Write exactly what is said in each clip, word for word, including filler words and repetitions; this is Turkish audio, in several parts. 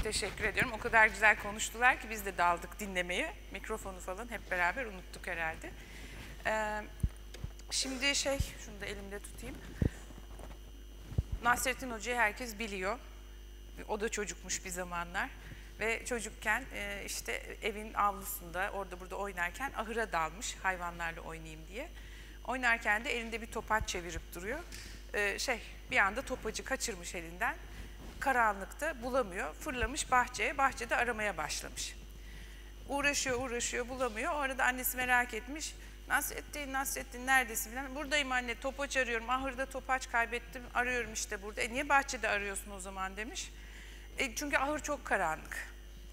teşekkür ediyorum. O kadar güzel konuştular ki biz de daldık dinlemeye. Mikrofonu falan hep beraber unuttuk herhalde. Ee, şimdi şey, şunu da elimde tutayım. Nasrettin Hoca'yı herkes biliyor. O da çocukmuş bir zamanlar. Ve çocukken e, işte evin avlusunda orada burada oynarken ahıra dalmış hayvanlarla oynayayım diye. Oynarken de elinde bir topaç çevirip duruyor. Ee, şey bir anda topacı kaçırmış elinden. Karanlıkta bulamıyor. Fırlamış bahçeye. Bahçede aramaya başlamış. Uğraşıyor uğraşıyor bulamıyor. O arada annesi merak etmiş. Nasrettin, Nasrettin neredesin falan. Buradayım anne, topaç arıyorum. Ahırda topaç kaybettim. Arıyorum işte burada. E niye bahçede arıyorsun o zaman demiş. E çünkü ahır çok karanlık.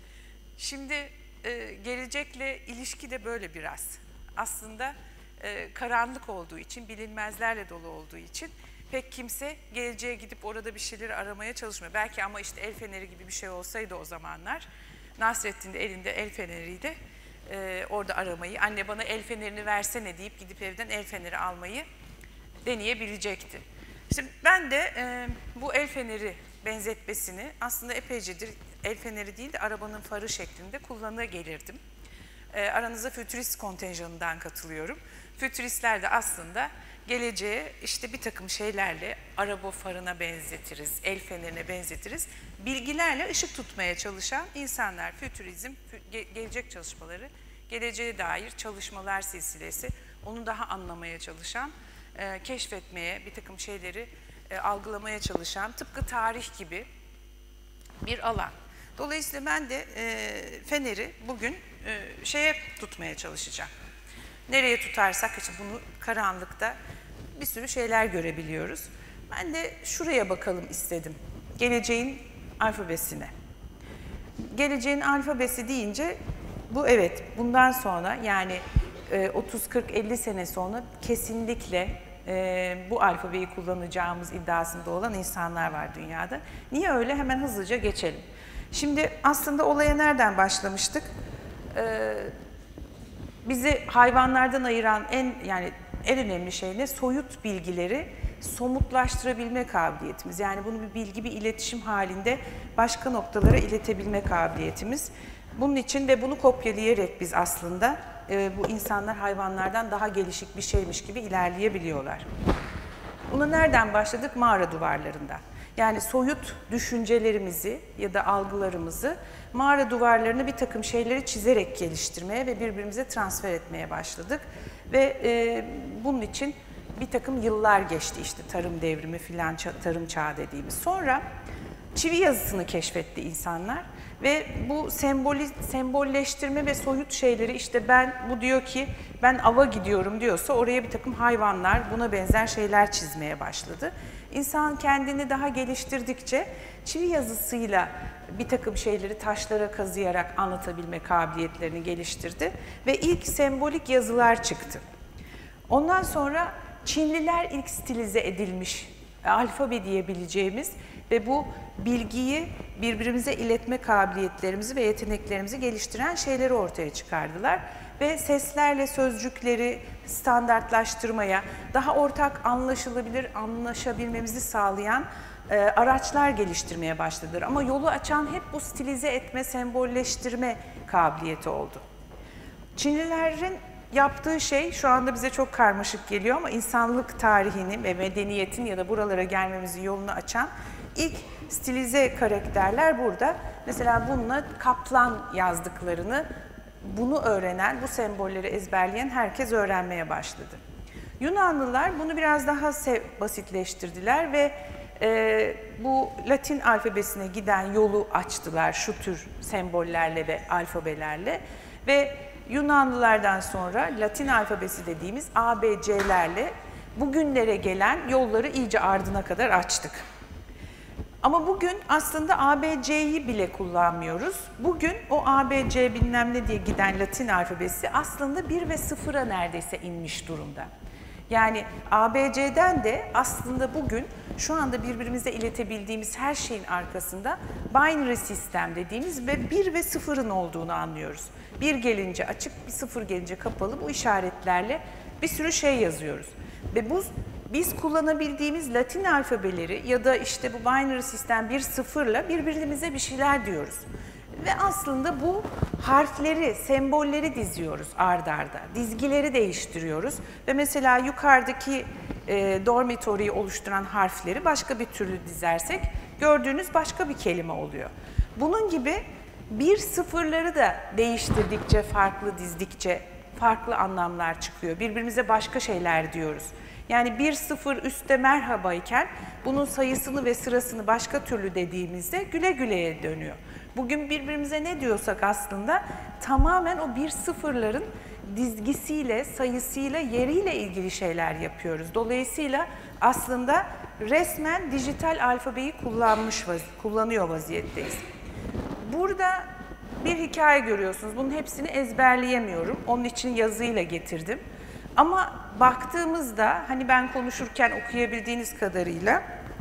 Şimdi e, gelecekle ilişki de böyle biraz. Aslında e, karanlık olduğu için, bilinmezlerle dolu olduğu için pek kimse geleceğe gidip orada bir şeyleri aramaya çalışmıyor. Belki ama işte el feneri gibi bir şey olsaydı o zamanlar, Nasrettin de elinde el feneriydi. Ee, orada aramayı, anne bana el fenerini versene deyip gidip evden el feneri almayı deneyebilecekti. İşte ben de e, bu el feneri benzetmesini aslında epeycedir el feneri değil de arabanın farı şeklinde kullanığa gelirdim. E, aranıza fütürist kontenjanından katılıyorum. Fütüristler de aslında geleceğe işte bir takım şeylerle araba farına benzetiriz, el fenerine benzetiriz. Bilgilerle ışık tutmaya çalışan insanlar, fütürizm, ge gelecek çalışmaları, geleceğe dair çalışmalar silsilesi, onu daha anlamaya çalışan, e, keşfetmeye, bir takım şeyleri e, algılamaya çalışan, tıpkı tarih gibi bir alan. Dolayısıyla ben de e, feneri bugün e, şeye tutmaya çalışacağım. Nereye tutarsak işte bunu karanlıkta bir sürü şeyler görebiliyoruz. Ben de şuraya bakalım istedim. Geleceğin alfabesine. Geleceğin alfabesi deyince bu evet bundan sonra yani otuz kırk elli sene sonra kesinlikle bu alfabeyi kullanacağımız iddiasında olan insanlar var dünyada. Niye öyle? Hemen hızlıca geçelim. Şimdi aslında olaya nereden başlamıştık? Bizi hayvanlardan ayıran en yani en önemli şey ne? Soyut bilgileri somutlaştırabilme kabiliyetimiz. Yani bunu bir bilgi, bir iletişim halinde başka noktalara iletebilme kabiliyetimiz. Bunun için ve bunu kopyalayarak biz aslında e, bu insanlar hayvanlardan daha gelişik bir şeymiş gibi ilerleyebiliyorlar. Buna nereden başladık? Mağara duvarlarından. Yani soyut düşüncelerimizi ya da algılarımızı mağara duvarlarına bir takım şeyleri çizerek geliştirmeye ve birbirimize transfer etmeye başladık. Ve e, bunun için bir takım yıllar geçti işte tarım devrimi filan, tarım çağı dediğimiz. Sonra çivi yazısını keşfetti insanlar ve bu semboli, sembolleştirme ve soyut şeyleri işte ben bu diyor ki ben ava gidiyorum diyorsa oraya bir takım hayvanlar buna benzer şeyler çizmeye başladı. İnsan kendini daha geliştirdikçe çivi yazısıyla bir takım şeyleri taşlara kazıyarak anlatabilme kabiliyetlerini geliştirdi ve ilk sembolik yazılar çıktı. Ondan sonra Çinliler ilk stilize edilmiş alfabe diyebileceğimiz ve bu bilgiyi birbirimize iletme kabiliyetlerimizi ve yeteneklerimizi geliştiren şeyleri ortaya çıkardılar. Ve seslerle sözcükleri standartlaştırmaya, daha ortak anlaşılabilir, anlaşabilmemizi sağlayan e, araçlar geliştirmeye başladılar. Ama yolu açan hep bu stilize etme, sembolleştirme kabiliyeti oldu. Çinlilerin yaptığı şey şu anda bize çok karmaşık geliyor ama insanlık tarihini ve medeniyetin ya da buralara gelmemizin yolunu açan ilk stilize karakterler burada. Mesela bununla kaplan yazdıklarını bunu öğrenen, bu sembolleri ezberleyen herkes öğrenmeye başladı. Yunanlılar bunu biraz daha basitleştirdiler ve e, bu Latin alfabesine giden yolu açtılar şu tür sembollerle ve alfabelerle ve Yunanlılardan sonra Latin alfabesi dediğimiz A B C'lerle bugünlere gelen yolları iyice ardına kadar açtık. Ama bugün aslında A B C'yi bile kullanmıyoruz. Bugün o A B C bilmem ne diye giden Latin alfabesi aslında bir ve sıfıra neredeyse inmiş durumda. Yani A B C'den de aslında bugün şu anda birbirimize iletebildiğimiz her şeyin arkasında binary sistem dediğimiz ve bir ve sıfırın olduğunu anlıyoruz. Bir gelince açık, bir sıfır gelince kapalı bu işaretlerle bir sürü şey yazıyoruz. Ve bu biz kullanabildiğimiz Latin alfabeleri ya da işte bu binary sistem bir sıfırla birbirimize bir şeyler diyoruz. Ve aslında bu harfleri, sembolleri diziyoruz ard arda, dizgileri değiştiriyoruz. Ve mesela yukarıdaki e, dormitory'yi oluşturan harfleri başka bir türlü dizersek gördüğünüz başka bir kelime oluyor. Bunun gibi bir sıfırları da değiştirdikçe, farklı dizdikçe farklı anlamlar çıkıyor. Birbirimize başka şeyler diyoruz. Yani bir sıfır üstte merhaba iken bunun sayısını ve sırasını başka türlü dediğimizde güle güleye dönüyor. Bugün birbirimize ne diyorsak aslında tamamen o bir sıfırların dizgisiyle, sayısıyla, yeriyle ilgili şeyler yapıyoruz. Dolayısıyla aslında resmen dijital alfabeyi kullanmış, kullanıyor vaziyetteyiz. Burada bir hikaye görüyorsunuz. Bunun hepsini ezberleyemiyorum. Onun için yazıyla getirdim. Ama baktığımızda hani ben konuşurken okuyabildiğiniz kadarıyla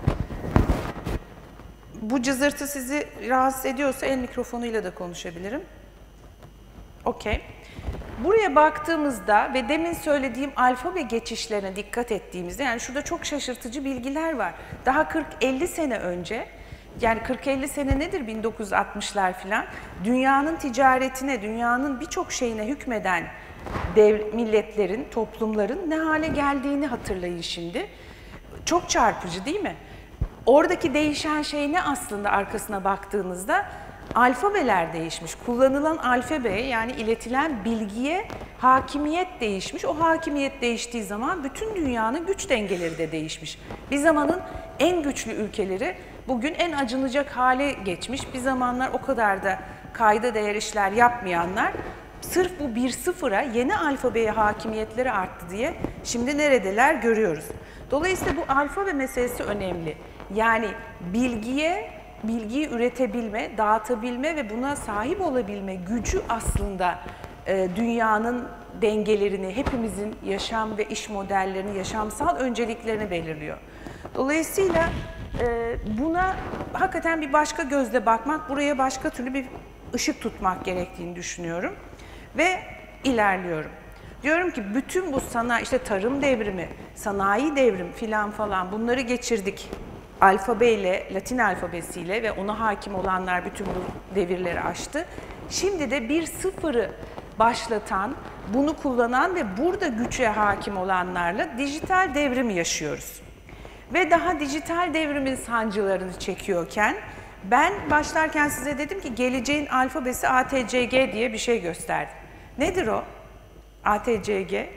bu cızırtı sizi rahatsız ediyorsa el mikrofonuyla da konuşabilirim. Okey. Buraya baktığımızda ve demin söylediğim alfabe geçişlerine dikkat ettiğimizde, yani şurada çok şaşırtıcı bilgiler var. Daha kırk elli sene önce, yani kırk elli sene nedir, bin dokuz yüz altmışlar filan, dünyanın ticaretine, dünyanın birçok şeyine hükmeden dev, milletlerin, toplumların ne hale geldiğini hatırlayın şimdi. Çok çarpıcı değil mi? Oradaki değişen şey ne aslında arkasına baktığınızda? Alfabeler değişmiş. Kullanılan alfabeye, yani iletilen bilgiye hakimiyet değişmiş. O hakimiyet değiştiği zaman bütün dünyanın güç dengeleri de değişmiş. Bir zamanın en güçlü ülkeleri bugün en acınacak hale geçmiş. Bir zamanlar o kadar da kayda değer işler yapmayanlar sırf bu bir sıfıra, yeni alfabeye hakimiyetleri arttı diye şimdi neredeler görüyoruz. Dolayısıyla bu alfabe meselesi önemli. Yani bilgiye, bilgiyi üretebilme, dağıtabilme ve buna sahip olabilme gücü aslında e, dünyanın dengelerini, hepimizin yaşam ve iş modellerini, yaşamsal önceliklerini belirliyor. Dolayısıyla e, buna hakikaten bir başka gözle bakmak, buraya başka türlü bir ışık tutmak gerektiğini düşünüyorum ve ilerliyorum. Diyorum ki bütün bu sanayi, işte tarım devrimi, sanayi devrim filan falan bunları geçirdik. Alfabeyle, Latin alfabesiyle ve ona hakim olanlar bütün bu devirleri aştı. Şimdi de bir sıfırı başlatan, bunu kullanan ve burada güce hakim olanlarla dijital devrim yaşıyoruz. Ve daha dijital devrimin sancılarını çekiyorken ben başlarken size dedim ki geleceğin alfabesi A T C G diye bir şey gösterdim. Nedir o? A T C G?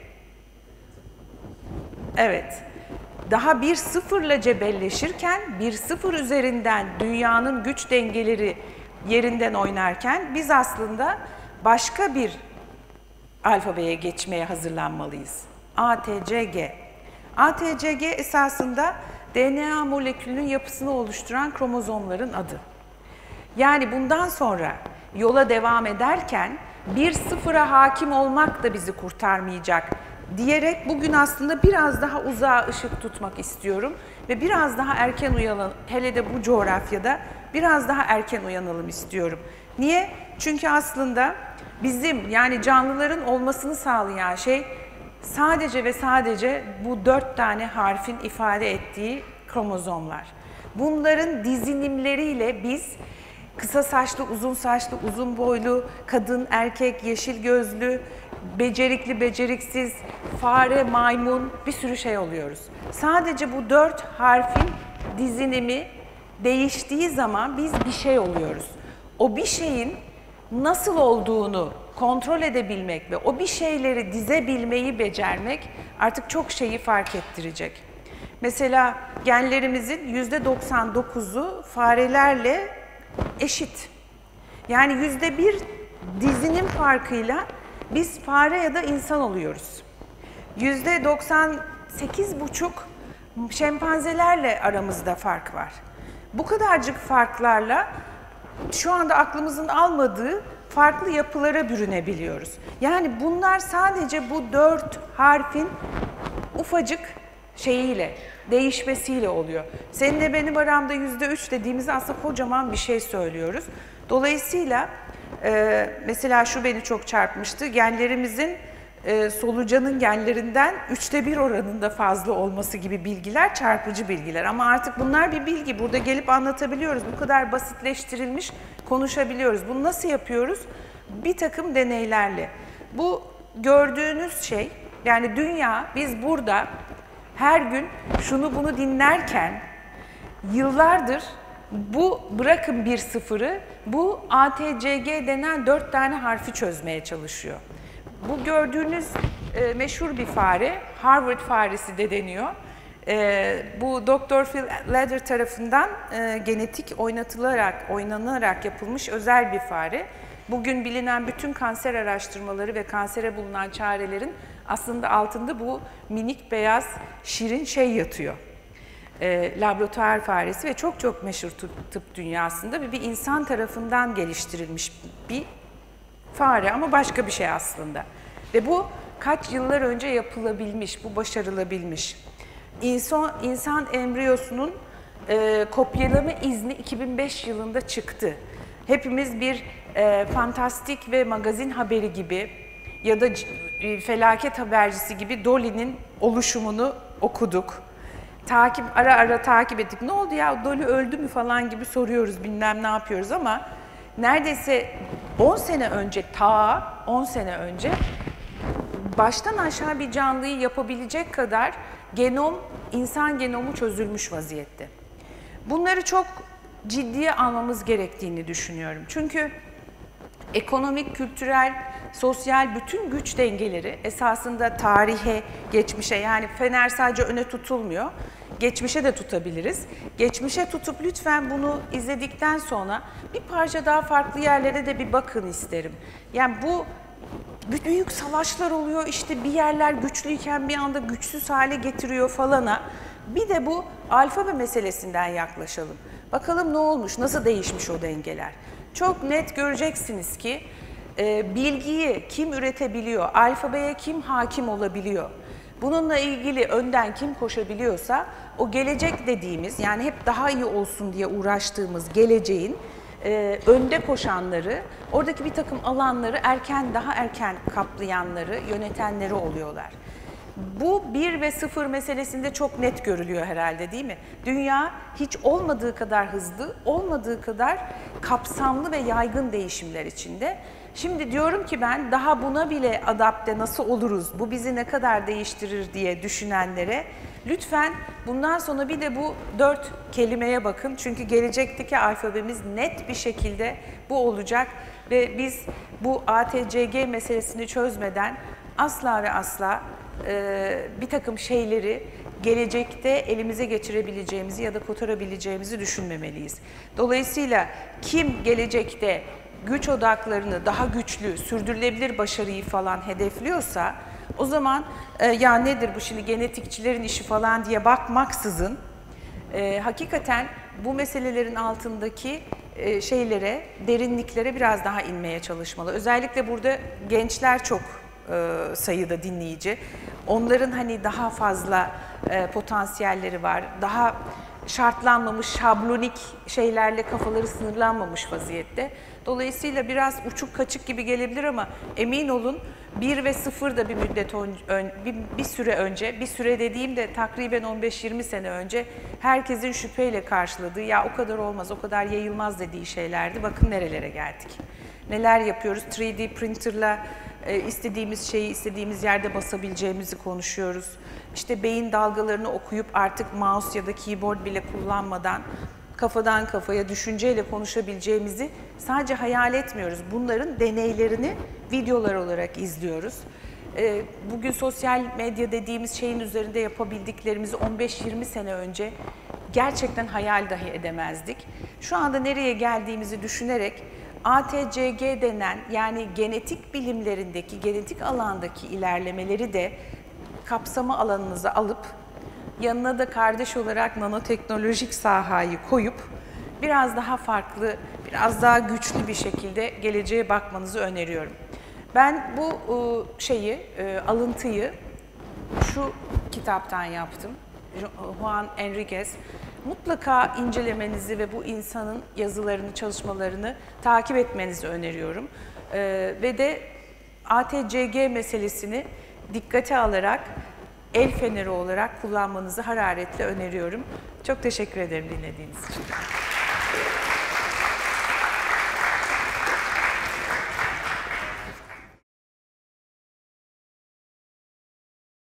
Evet. Daha bir sıfırla cebelleşirken, bir sıfır üzerinden dünyanın güç dengeleri yerinden oynarken biz aslında başka bir alfabeye geçmeye hazırlanmalıyız. A T C G. A T C G esasında D N A molekülünün yapısını oluşturan kromozomların adı. Yani bundan sonra yola devam ederken bir sıfıra hakim olmak da bizi kurtarmayacak diyerek bugün aslında biraz daha uzağa ışık tutmak istiyorum ve biraz daha erken uyanalım, hele de bu coğrafyada biraz daha erken uyanalım istiyorum. Niye? Çünkü aslında bizim, yani canlıların olmasını sağlayan şey sadece ve sadece bu dört tane harfin ifade ettiği kromozomlar. Bunların dizinimleriyle biz kısa saçlı, uzun saçlı, uzun boylu, kadın, erkek, yeşil gözlü, becerikli, beceriksiz, fare, maymun, bir sürü şey oluyoruz. Sadece bu dört harfin dizinimi değiştiği zaman biz bir şey oluyoruz. O bir şeyin nasıl olduğunu kontrol edebilmek ve o bir şeyleri dizebilmeyi becermek artık çok şeyi fark ettirecek. Mesela genlerimizin yüzde doksan dokuzu farelerle eşit. Yani yüzde bir dizinim farkıyla biz fare ya da insan oluyoruz. yüzde doksan sekiz buçuk şempanzelerle aramızda fark var. Bu kadarcık farklarla şu anda aklımızın almadığı farklı yapılara bürünebiliyoruz. Yani bunlar sadece bu dört harfin ufacık şeyiyle, değişmesiyle oluyor. Seninle benim aramda yüzde üç dediğimizde aslında kocaman bir şey söylüyoruz. Dolayısıyla e, mesela şu beni çok çarpmıştı. Genlerimizin e, solucanın genlerinden üçte bir oranında fazla olması gibi bilgiler çarpıcı bilgiler. Ama artık bunlar bir bilgi. Burada gelip anlatabiliyoruz. Bu kadar basitleştirilmiş konuşabiliyoruz. Bunu nasıl yapıyoruz? Bir takım deneylerle. Bu gördüğünüz şey, yani dünya, biz burada her gün şunu bunu dinlerken yıllardır bu, bırakın bir sıfırı, bu A T C G denen dört tane harfi çözmeye çalışıyor. Bu gördüğünüz e, meşhur bir fare, Harvard faresi de deniyor. E, bu doktor Phil Ladder tarafından e, genetik oynatılarak, oynanarak yapılmış özel bir fare. Bugün bilinen bütün kanser araştırmaları ve kansere bulunan çarelerin aslında altında bu minik beyaz şirin şey yatıyor. E, laboratuvar faresi ve çok çok meşhur tıp, tıp dünyasında ve bir insan tarafından geliştirilmiş bir fare ama başka bir şey aslında. Ve bu kaç yıllar önce yapılabilmiş, bu başarılabilmiş. İnsan, insan embriyosunun e, kopyalama izni iki bin beş yılında çıktı. Hepimiz bir e, fantastik ve magazin haberi gibi ya da e, felaket habercisi gibi Dolly'nin oluşumunu okuduk. Takip, ara ara takip ettik. Ne oldu ya, Dolly öldü mü falan gibi soruyoruz, bilmem ne yapıyoruz ama neredeyse on sene önce, ta on sene önce baştan aşağı bir canlıyı yapabilecek kadar genom, insan genomu çözülmüş vaziyette. Bunları çok ciddiye almamız gerektiğini düşünüyorum. Çünkü ekonomik, kültürel, sosyal bütün güç dengeleri esasında tarihe, geçmişe, yani Fener sadece öne tutulmuyor, geçmişe de tutabiliriz. Geçmişe tutup lütfen bunu izledikten sonra bir parça daha farklı yerlere de bir bakın isterim. Yani bu büyük savaşlar oluyor, işte bir yerler güçlüyken bir anda güçsüz hale getiriyor falana. Bir de bu alfabe meselesinden yaklaşalım. Bakalım ne olmuş, nasıl değişmiş o dengeler. Çok net göreceksiniz ki e, bilgiyi kim üretebiliyor, alfabeye kim hakim olabiliyor, bununla ilgili önden kim koşabiliyorsa o gelecek dediğimiz, yani hep daha iyi olsun diye uğraştığımız geleceğin e, önde koşanları, oradaki bir takım alanları erken, daha erken kaplayanları, yönetenleri oluyorlar. Bu bir ve sıfır meselesinde çok net görülüyor herhalde, değil mi? Dünya hiç olmadığı kadar hızlı, olmadığı kadar kapsamlı ve yaygın değişimler içinde. Şimdi diyorum ki ben daha buna bile adapte nasıl oluruz, bu bizi ne kadar değiştirir diye düşünenlere lütfen bundan sonra bir de bu dört kelimeye bakın. Çünkü gelecekteki alfabemiz net bir şekilde bu olacak ve biz bu A T C G meselesini çözmeden asla ve asla e, bir takım şeyleri gelecekte elimize geçirebileceğimizi ya da kotarabileceğimizi düşünmemeliyiz. Dolayısıyla kim gelecekte güç odaklarını daha güçlü, sürdürülebilir başarıyı falan hedefliyorsa o zaman e, ya nedir bu şimdi genetikçilerin işi falan diye bakmaksızın e, hakikaten bu meselelerin altındaki e, şeylere, derinliklere biraz daha inmeye çalışmalı. Özellikle burada gençler çok e, sayıda dinleyici. Onların hani daha fazla e, potansiyelleri var, daha şartlanmamış, şablonik şeylerle kafaları sınırlanmamış vaziyette. Dolayısıyla biraz uçuk kaçık gibi gelebilir ama emin olun bir ve sıfır da bir müddet ön, bir, bir süre önce, bir süre dediğimde takriben on beş yirmi sene önce herkesin şüpheyle karşıladığı, ya o kadar olmaz, o kadar yayılmaz dediği şeylerdi. Bakın nerelere geldik. Neler yapıyoruz? üç D printerla e, istediğimiz şeyi istediğimiz yerde basabileceğimizi konuşuyoruz. İşte beyin dalgalarını okuyup artık mouse ya da keyboard bile kullanmadan kafadan kafaya düşünceyle konuşabileceğimizi sadece hayal etmiyoruz. Bunların deneylerini videolar olarak izliyoruz. Bugün sosyal medya dediğimiz şeyin üzerinde yapabildiklerimizi on beş yirmi sene önce gerçekten hayal dahi edemezdik. Şu anda nereye geldiğimizi düşünerek A T C G denen, yani genetik bilimlerindeki, genetik alandaki ilerlemeleri de kapsama alanınıza alıp yanına da kardeş olarak nanoteknolojik sahayı koyup biraz daha farklı, biraz daha güçlü bir şekilde geleceğe bakmanızı öneriyorum. Ben bu şeyi, alıntıyı şu kitaptan yaptım. Juan Enriquez. Mutlaka incelemenizi ve bu insanın yazılarını, çalışmalarını takip etmenizi öneriyorum. Ve de A T C G meselesini dikkate alarak el feneri olarak kullanmanızı hararetle öneriyorum. Çok teşekkür ederim dinlediğiniz için.